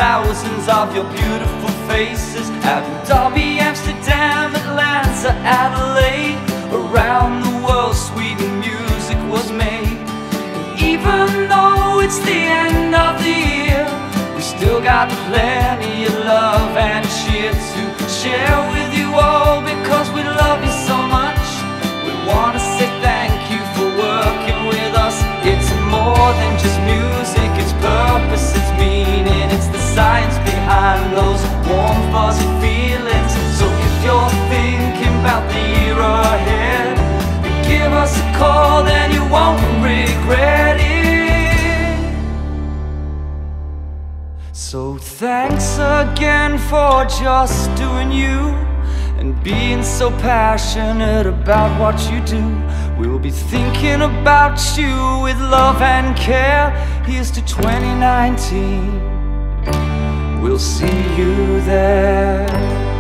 thousands of your beautiful faces. Abu Dhabi, Amsterdam, Atlanta, Adelaide. Around the world sweet music was made. And even though it's the end of the year, we still got plenty of love and cheer to share with you all, because we love you so much. We want to say thank you for working with us. It's more than just music, it's purpose, it's meaning, it's the science behind those warm fuzzy feelings. So if you're thinking about the year ahead, give us a call, then you won't regret it. So thanks again for just doing you, and being so passionate about what you do. We'll be thinking about you with love and care. Here's to 2019, we'll see you there.